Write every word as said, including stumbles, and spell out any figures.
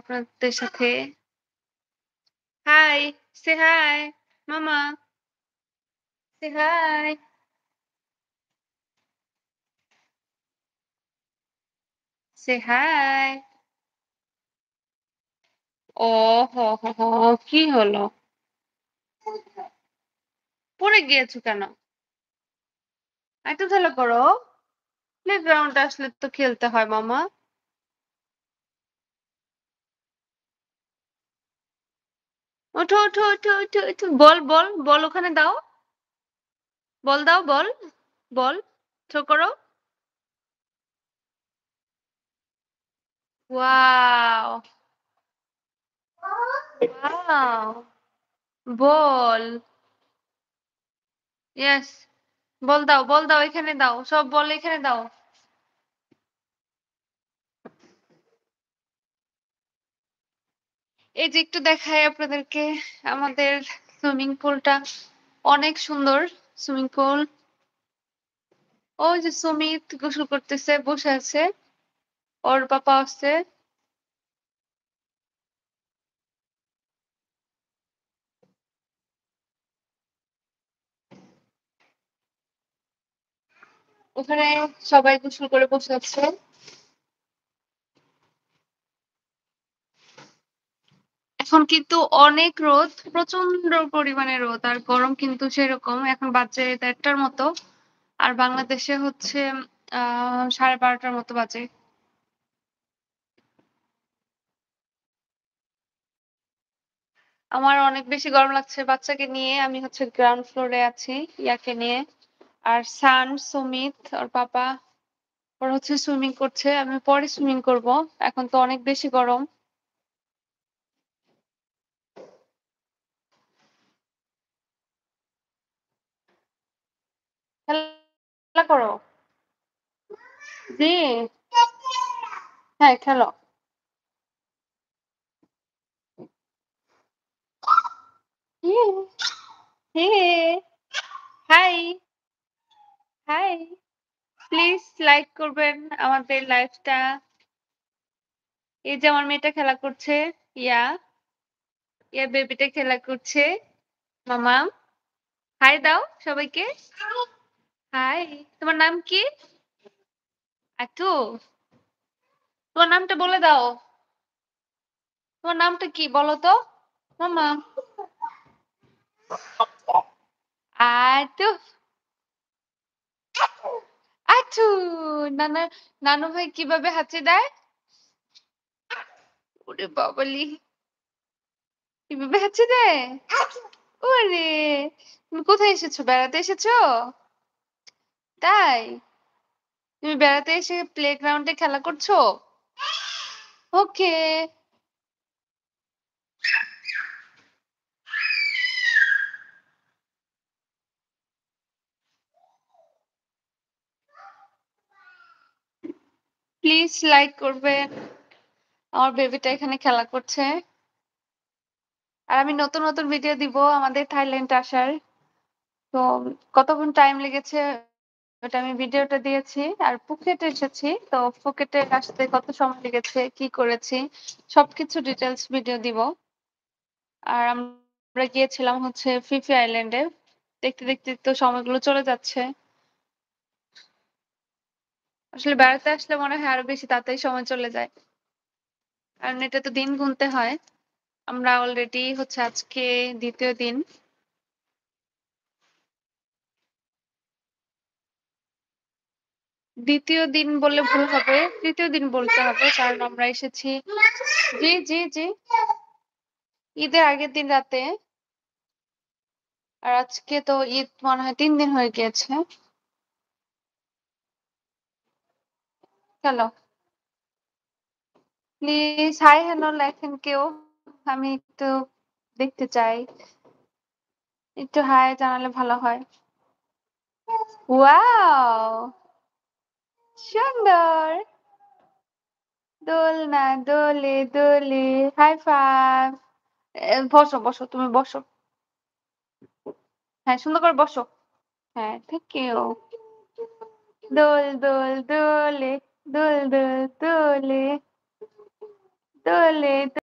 আপনাদের সাথে। হাই, সে হাই, মামা। সে হাই। সে হাই। ও হো, হো, হো, কি হলো? পড়ে গিয়েছো কেন? হাঁটাচলা করো। প্লেগ্রাউন্ডে আসলে তো খেলতে হয় মামা। ওঠো, ওঠো, ওঠো, ওঠো, ওঠো। বল, বল, বল ওখানে দাও। বল দাও, বল। বল, থ্রো করো। Wow! Wow! Ball. Yes. Ball দাও, বল দাও, এখানে দাও। সব বল এখানে দাও। এই যে একটু দেখাই আপনাদেরকে আমাদের সুইমিং পুলটা অনেক সুন্দর সুইমিং পুল। ওই যে সুমিত গোসল করতেছে, বসে আছে। ওর পাপা আছে। ওখানে সবাই গোসল করে বসে আছে। এখন কিন্তু অনেক রোদ, প্রচন্ড পরিমাণে রোদ আর গরম কিন্তু সেরকম। এখন বাজে দেড়টার মতো আর বাংলাদেশে হচ্ছে আহ সাড়ে বারোটার মতো বাজে। আমার অনেক বেশি গরম লাগছে বাচ্চাকে নিয়ে। আমি হচ্ছে গ্রাউন্ড ফ্লোরে আছি ইয়াকে নিয়ে। আর সান, সুমিত ওর পাপা ওরা হচ্ছে সুইমিং করছে। আমি পরে সুইমিং করব। এখন তো অনেক বেশি গরম। খেলা করো। জি। হ্যাঁ, খেলো। High, high. প্লিজ লাইক করবেন আমাদের লাইভটা। এই যে আমার মেয়েটা খেলা করছে। ইয়া, ইয়া বেবিটা খেলা করছে। মামা, হাই দাও সবাইকে। হাই। তোমার নাম কি? আটু। তোমার নামটা বলে দাও। তোমার নামটা কি বলো তো? মামা। আটু। আটু। নানা, নানু ভাই কিভাবে হাঁচি দেয়? ওরে বাবালি, কিভাবে হাঁচি দেয়? ওরে, তুমি কোথায় এসেছো? বেড়াতে এসেছো? তাই? তুমি বেড়াতে এসে প্লেগ্রাউন্ডে খেলা করছো? ওকে। প্লিজ লাইক করবেন। আমার বেবিটা এখানে খেলা করছে। আর আমি নতুন নতুন ভিডিও দিব আমাদের থাইল্যান্ড আসার। তো কতক্ষণ টাইম লেগেছে ওটা আমি ভিডিওটা দিয়েছি। আর ফুকেটে এসেছি, তো ফুকেটে আসতে কত সময় লেগেছে, কি করেছি সবকিছু ডিটেলস ভিডিও দিব। আর আমরা গিয়েছিলাম হচ্ছে ফিফি আইল্যান্ডে। দেখতে দেখতে তো সময়গুলো চলে যাচ্ছে। আসলে বেড়াতে আসলে মনে হয় আরো বেশি তাড়াতাড়ি সময় চলে যায়। কারণ এটা তো দিন গুনতে হয়। আমরা অলরেডি হচ্ছে আজকে দ্বিতীয় দিন। দ্বিতীয় দিন বললে ভুল হবে, তৃতীয় দিন বলতে হবে। কারণ আমরা এসেছি জি, জি, জি। ঈদের আগের দিন রাতে। আর আজকে তো ঈদ মনে হয় তিন দিন হয়ে গিয়েছে। চলো, প্লিজ হাই হ্যালো লেখেন কেউ। আমি একটু দেখতে চাই। একটু হাই জানালে ভালো হয়। ওয়াও, সুন্দর। দোলনা দোলে দোলে। High five. বসো বসো, তুমি বসো। হ্যাঁ, সুন্দর করে বসো। হ্যাঁ, থ্যাংক ইউ। দোল দোল দোলে, দোল দোল দোলে, দোলে